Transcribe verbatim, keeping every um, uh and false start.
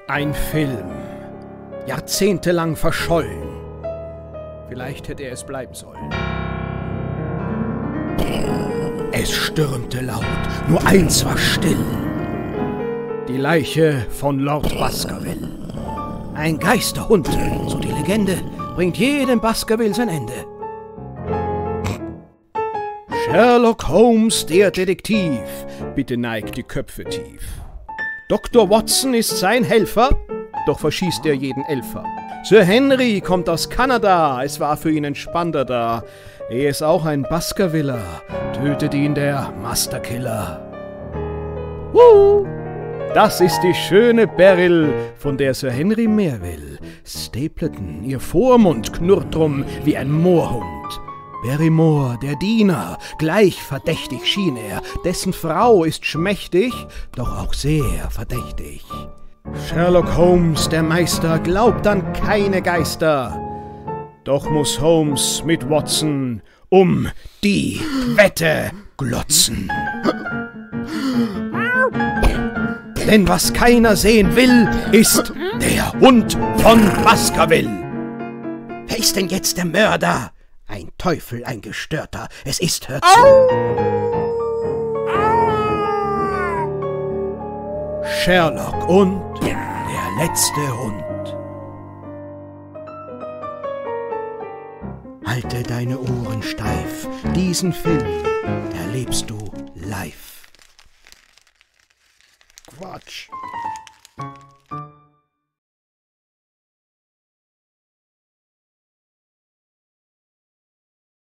Ein Film, jahrzehntelang verschollen. Vielleicht hätte er es bleiben sollen. Es stürmte laut, nur eins war still. Die Leiche von Lord Baskerville. Ein Geisterhund, so die Legende, bringt jedem Baskerville sein Ende. Sherlock Holmes, der Detektiv, bitte neigt die Köpfe tief. Doktor Watson ist sein Helfer, doch verschießt er jeden Elfer. Sir Henry kommt aus Kanada, es war für ihn entspannter da. Er ist auch ein Baskerviller, tötet ihn der Masterkiller. Woo! Das ist die schöne Beryl, von der Sir Henry mehr will. Stapleton, ihr Vormund, knurrt drum wie ein Moorhund. Barrymore, der Diener, gleich verdächtig schien er, dessen Frau ist schmächtig, doch auch sehr verdächtig. Sherlock Holmes, der Meister, glaubt an keine Geister. Doch muss Holmes mit Watson um die Wette glotzen. Denn was keiner sehen will, ist der Hund von Baskerville. Wer ist denn jetzt der Mörder? Ein Teufel, ein Gestörter, es ist, hör zu. Sherlock und der letzte Hund. Halte deine Ohren steif, diesen Film erlebst du live. Quatsch.